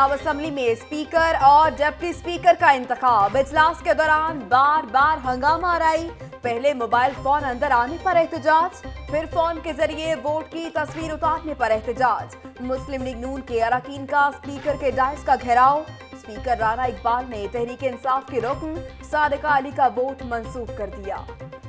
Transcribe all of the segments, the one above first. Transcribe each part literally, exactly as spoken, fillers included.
Punjab assembly में speaker और deputy speaker का इंतखाब। इजलास के दौरान बार बार हंगामा आराई। पहले मोबाइल फोन अंदर आने पर एहतजाज, फिर फोन के जरिए वोट की तस्वीर उतारने पर एहतजाज। मुस्लिम लीग नून के अरकान का स्पीकर के डायस का घेराव। स्पीकर राना इकबाल ने तहरीक इंसाफ के रुकन सादिका अली का वोट मंसूख कर दिया।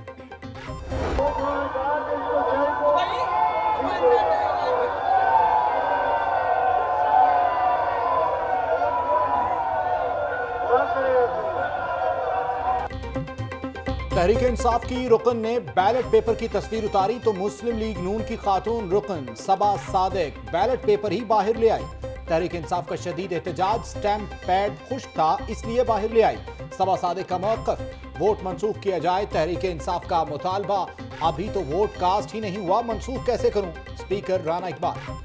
तहरीक इंसाफ की रुकन ने बैलेट पेपर की तस्वीर उतारी तो मुस्लिम लीग नून की खातून रुकन सबा सादिक बैलेट पेपर ही बाहर ले आई। तहरीक इंसाफ का शदीद एहतजाज, स्टैंप पैड खुश्क था इसलिए बाहर ले आई। सबा सादिक का मौक़िफ़, वोट मंसूख किया जाए। तहरीक इंसाफ का मुतालबा, अभी तो वोट कास्ट ही नहीं हुआ, मंसूख कैसे करूं? स्पीकर राना इकबाल।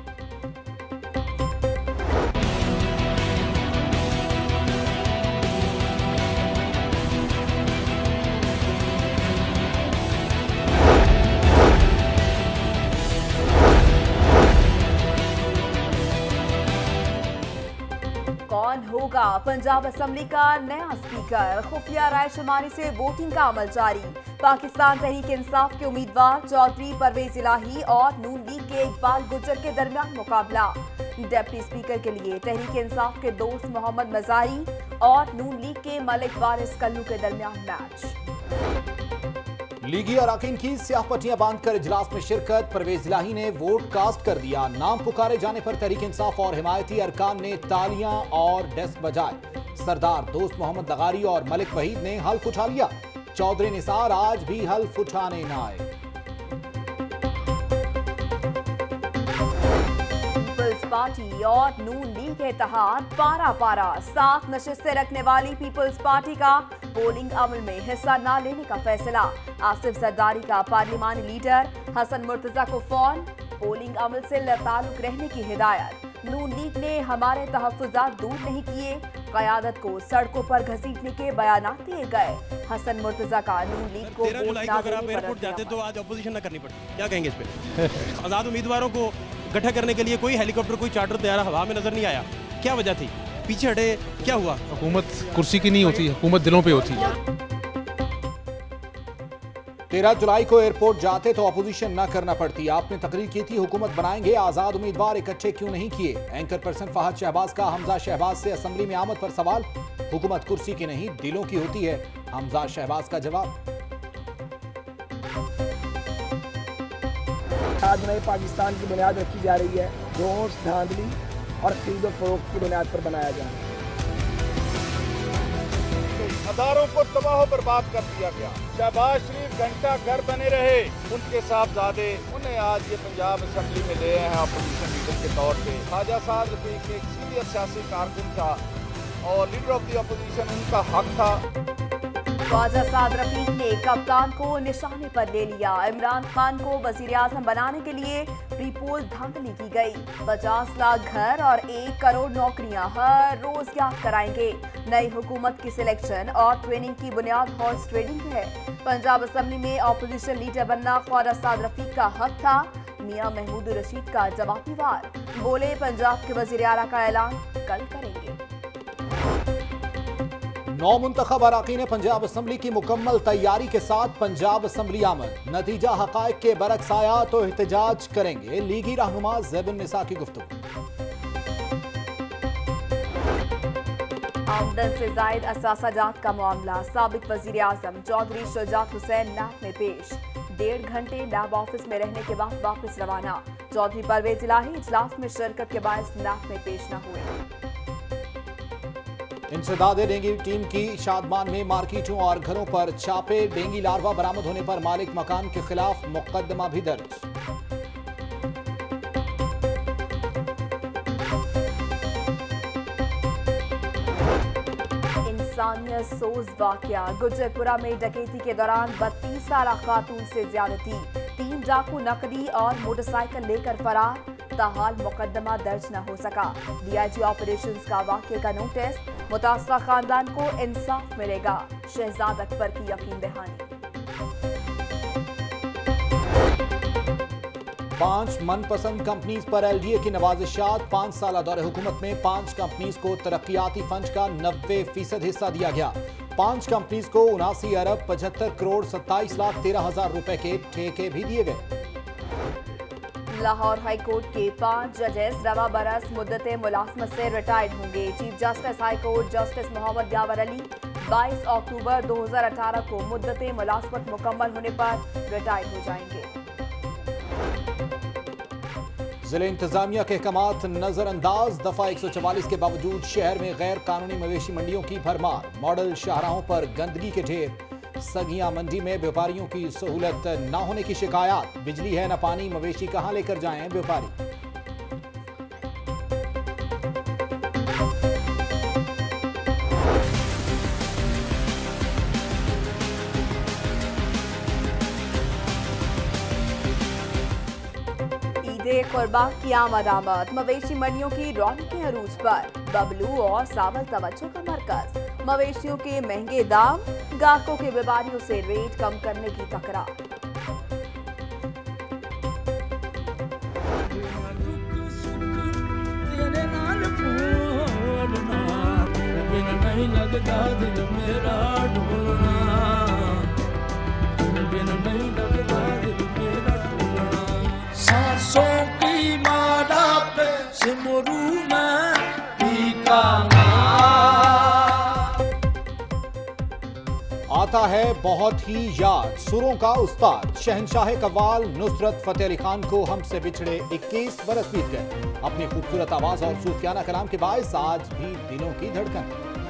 कौन होगा पंजाब असेंबली का नया स्पीकर? खुफिया राय शुमारी से वोटिंग का अमल जारी। पाकिस्तान तहरीक इंसाफ के उम्मीदवार चौधरी परवेज इलाही और नून लीग के इकबाल गुज्जर के दरमियान मुकाबला। डिप्टी स्पीकर के लिए तहरीक इंसाफ के दोस्त मोहम्मद मजारी और नून लीग के मलिक वारिस कल्लू के दरमियान मैच। लीगी अरकान की स्याह पट्टियां बांधकर इजलास में शिरकत। परवेज इलाही ने वोट कास्ट कर दिया। नाम पुकारे जाने पर तहरीक इंसाफ और हिमायती अरकान ने तालियां और डेस्क बजाए। सरदार दोस्त मोहम्मद लगारी और मलिक वहीद ने हल्फ उठा लिया। चौधरी निसार आज भी हल्फ उठाने न आए। पीपल्स पार्टी और नून लीग के इत्तेहाद पारा पारा। सात नशिस्तें रखने वाली पीपल्स पार्टी का पोलिंग अमल में हिस्सा न लेने का फैसला। आसिफ जरदारी का पार्लिमानी लीडर हसन मुर्तजा को फोन, पोलिंग अमल से ताल्लुक रहने की हिदायत। नून लीग ने हमारे तहफ्फुजात दूर नहीं किए, क़यादत को सड़कों पर घसीटने के बयानात दिए गए। हसन मुर्तजा का नून लीग को तेरह जुलाई को अगर आप एयरपोर्ट जाते तो आज अपोजिशन न करनी पड़ती, क्या कहेंगे इस पे? आजाद उम्मीदवारों को इकट्ठा करने के लिए कोई हेलीकॉप्टर, कोई चार्टर तैयार हवा में नजर नहीं आया, क्या वजह थी? पीछे हटे, क्या हुआ? हुकूमत कुर्सी की नहीं होती, हुकूमत दिलों पे होती है। तेरह जुलाई को एयरपोर्ट जाते तो अपोजिशन न करना पड़ती। आपने तकरीर की थी हुकूमत बनाएंगे, आजाद उम्मीदवार इकट्ठे क्यों नहीं किए? एंकर पर्सन फहद शहबाज का हमजा शहबाज से असेंबली में आमद पर सवाल। हुकूमत कुर्सी की नहीं दिलों की होती है, हमजा शहबाज का जवाब। आज नए पाकिस्तान की बुनियाद रखी जा रही है, जो धांधली और खरीदो फरोख्त की बुनियाद पर बनाया जा रहा है। हजारों को तबाह बर्बाद कर दिया गया। शहबाज शरीफ घंटा घर बने रहे, उनके साहबजादे, उन्हें आज ये पंजाब असेंबली में ले आए हैं अपोजिशन लीडर के तौर पे। ख्वाजा साद रफीक एक सीनियर सियासी कारकुन था और लीडर ऑफ द अपोजिशन, उनका हक था। ख्वाजा साद रफीक ने कप्तान को निशाने पर ले लिया। इमरान खान को वजीर आजम बनाने के लिए प्रीपोल धांधली की गई। पचास लाख घर और एक करोड़ नौकरियां हर रोज याद कराएंगे। नई हुकूमत की सिलेक्शन और ट्रेनिंग की बुनियाद हॉर्स ट्रेडिंग है। पंजाब असेंबली में अपोजिशन लीडर बनना ख्वाजा साद रफीक का हक था। मियां महमूद रशीद का जवाबी वार, बोले पंजाब के वजीर आला का ऐलान कल करेंगे। नौ मुंतखब अरकान पंजाब असेंबली की मुकम्मल तैयारी के साथ पंजाब असेंबली आमद। नतीजा हकायक के बरक्स आया तो एहतजाज करेंगे। लीगी रहनुमा ज़ैबुन निसा की गुफ्तगू। आमदन से जायद असासाजात का मामला। साबिक वजीर आजम चौधरी शुजात हुसैन नैब में पेश। डेढ़ घंटे नैब ऑफिस में रहने के बाद वापस रवाना। चौधरी परवेज इलाही इजलास में शिरकत के बायस नैब में पेश न हुए। इंसदादे डेंगू टीम की शादमान में मार्केटों और घरों पर छापे। डेंगू लार्वा बरामद होने पर मालिक मकान के खिलाफ मुकदमा भी दर्ज। इंसानियत सोज वाकया। गुजरपुरा में डकैती के दौरान बत्तीस साल खातून से ज्यादती। तीन डाकू नकदी और मोटरसाइकिल लेकर फरार। ताहाल मुकदमा दर्ज न हो सका। डीआईजी ऑपरेशंस का वाकये का नोटिस। मुतासरा खानदान को इंसाफ मिलेगा। शहजाद अकबर की यकीन दहानी। पांच मनपसंद कंपनीज पर एलडीए की नवाजिशात। पांच साल दौरे हुकूमत में पांच कंपनीज को तरक्याती फंड का नब्बे फीसद हिस्सा दिया गया। पांच कंपनीज को उनासी अरब पचहत्तर करोड़ सत्ताईस लाख तेरह हजार रुपए के ठेके भी दिए गए। लाहौर हाईकोर्ट के पांच जजेस रवा बरस मुद्दते मुलाजमत से रिटायर्ड होंगे। Chief justice high court justice Mohammad Yawar Ali बाईस अक्टूबर दो हजार अठारह को मुद्दते मुलाजमत मुकम्मल होने पर रिटायर्ड हो जाएंगे। जिले इंतजामिया के अहकामात नजरअंदाज। दफा एक सौ चवालीस के बावजूद शहर में गैर कानूनी मवेशी मंडियों की भरमार। मॉडल शाहराहों पर गंदगी के ढेर। सगिया मंडी में व्यापारियों की सहूलत न होने की शिकायत। बिजली है न पानी, मवेशी कहां लेकर जाएं व्यापारी। कुर्बान की आमद आमद। मवेशी मंडियों की रौनकें अरूज पर। बबलू और सावल तवज्जो का मरकज। मवेशियों के महंगे दाम, ग्राहकों के व्यापारियों से रेट कम करने की तकरार। आता है बहुत ही याद सुरों का उस्ताद। शहंशाह कव्वाल नुसरत फतेह अली खान को हमसे बिछड़े इक्कीस बरस बीत गए। अपनी खूबसूरत आवाज और सूफियाना कलाम के बायस आज भी दिलों की धड़कन।